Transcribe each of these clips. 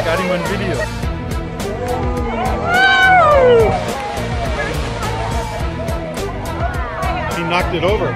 got him on video. He knocked it over.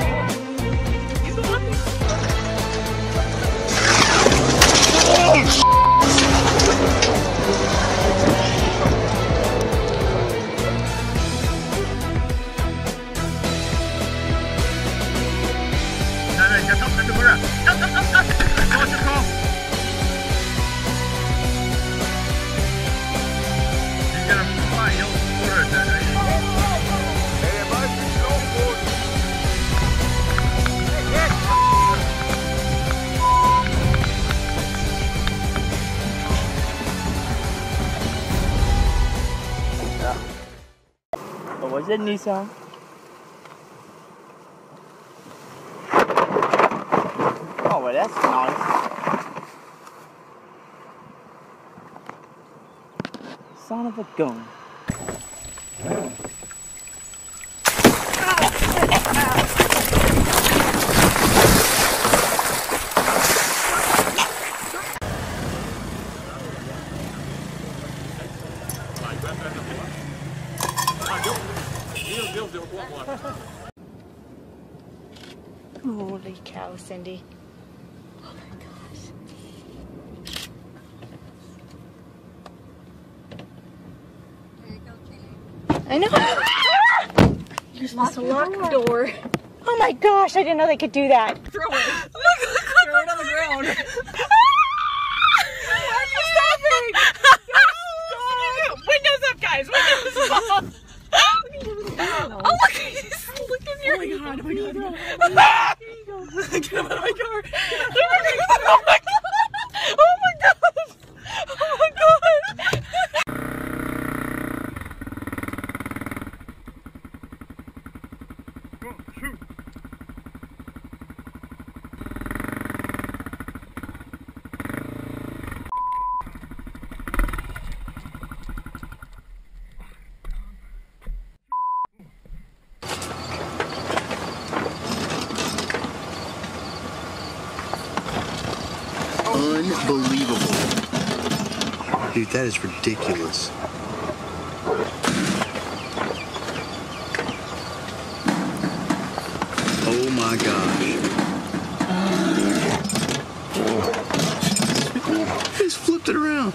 What was it, Nissan? Oh, well, that's nice. Son of a gun. Holy cow, Cindy. Oh my gosh. I know. There's this locked door. Oh my gosh, I didn't know they could do that. Throw it. Throw it on the ground. Why are you stopping? Stop. Windows up, guys. Windows up. Oh, look. Look in your... Oh my god. Oh my god. Get him out of my car. Oh my god. Oh my god. Oh my god. Unbelievable. Dude, that is ridiculous. Oh my gosh. He just flipped it around.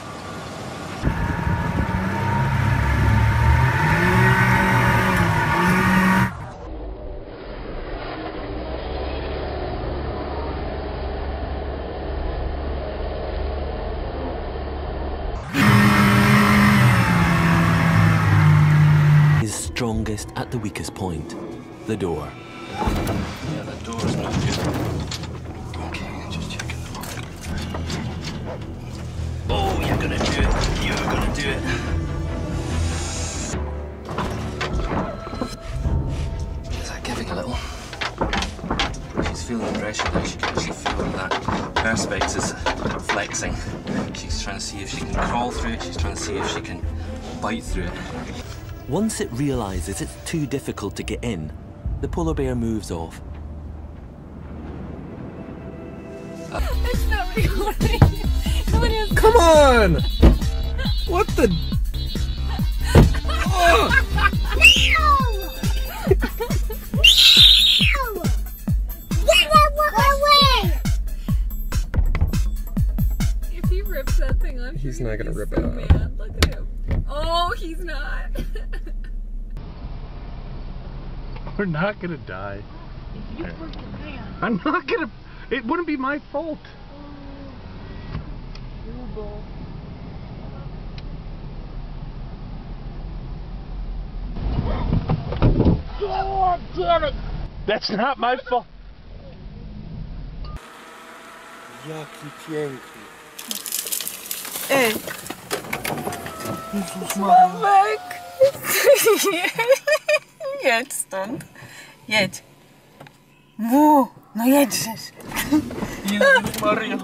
Strongest at the weakest point, the door. Yeah, that door's not good. Okay, just checking the lock. Oh, you're gonna do it. You're gonna do it. Is that giving a little? She's feeling the pressure now. She can actually feel that perspex is flexing. She's trying to see if she can crawl through it. She's trying to see if she can bite through it. Once it realizes it's too difficult to get in, the polar bear moves off. It's not recording. Nobody else. Come on! What the? Oh. If he rips that thing off, He's not gonna rip it off. Mad. Look at him. Oh, he's not. We're not gonna die. You worked your man. I'm not gonna. It wouldn't be my fault. God damn it! That's not my fault. Jaki piękny. Ej. Sławek! Jedź stąd. Jedź. No jedźesz. Jezus Maria.